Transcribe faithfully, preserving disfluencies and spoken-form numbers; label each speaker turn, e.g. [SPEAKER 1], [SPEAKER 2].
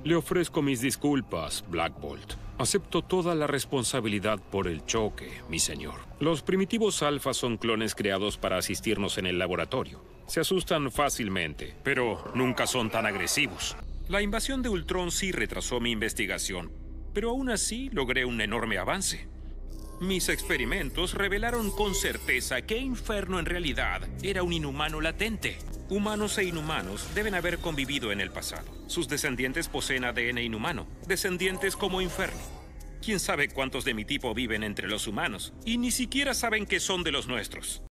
[SPEAKER 1] Le ofrezco mis disculpas, Black Bolt. Acepto toda la responsabilidad por el choque, mi señor. Los primitivos alfa son clones creados para asistirnos en el laboratorio. Se asustan fácilmente, pero nunca son tan agresivos. La invasión de Ultron sí retrasó mi investigación, pero aún así logré un enorme avance. Mis experimentos revelaron con certeza que Inferno en realidad era un inhumano latente. Humanos e inhumanos deben haber convivido en el pasado. Sus descendientes poseen A D N inhumano, descendientes como Inferno. Quién sabe cuántos de mi tipo viven entre los humanos, y ni siquiera saben que son de los nuestros.